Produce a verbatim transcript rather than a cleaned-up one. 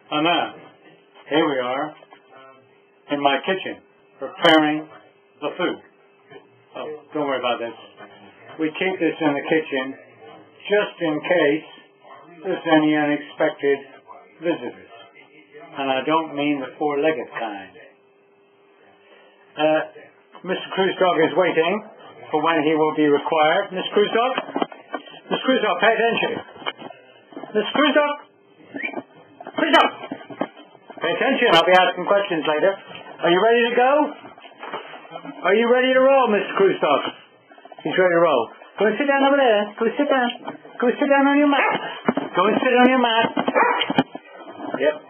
And now, here we are in my kitchen, preparing the food. Oh, don't worry about this. We keep this in the kitchen just in case there's any unexpected visitors. And I don't mean the four-legged kind. Uh, Mister Cruisedog is waiting for when he will be required. Mister Cruisedog? Mister Cruisedog, pay attention. Mister Cruisedog? Cruisedog! Pay attention, I'll be asking questions later. Are you ready to go? Are you ready to roll, Mister Cruisedog? He's ready to roll. Go and sit down over there. Go and sit down. Go and sit down on your mat. Go and sit on your mat. Yep.